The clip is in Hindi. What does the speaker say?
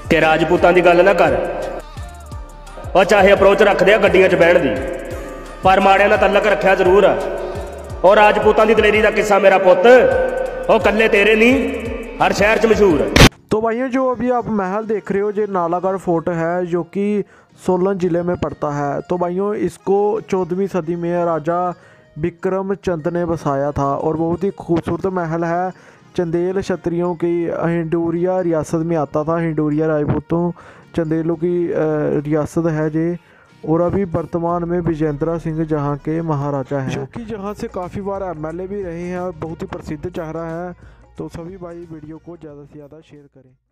कि राजपूतां दी गल ना कर। और चाहे अप्रोच रखते आ गड्डियां च बहन दी, पर माड़ियां नाल तलक रखिया जरूर आ। और राजपूतां दी दलेरी दा किस्सा मेरा पुत वो कल्ले तेरे नहीं हर शहर च मशहूर है। तो भाइयों जो अभी आप महल देख रहे हो जो नालागढ़ फोर्ट है जो कि सोलन ज़िले में पड़ता है। तो भाइयों इसको 14वीं सदी में राजा विक्रम चंद ने बसाया था और बहुत ही खूबसूरत महल है। चंदेल क्षत्रियों की हिंडूरिया रियासत में आता था। हिंडूरिया राजपूतों चंदेलों की रियासत है ये। और अभी वर्तमान में विजेंद्रा सिंह जहाँ के महाराजा हैं, जो कि जहाँ से काफ़ी बार एमएलए भी रहे हैं और बहुत ही प्रसिद्ध चेहरा है। तो सभी भाई वीडियो को ज़्यादा से ज़्यादा शेयर करें।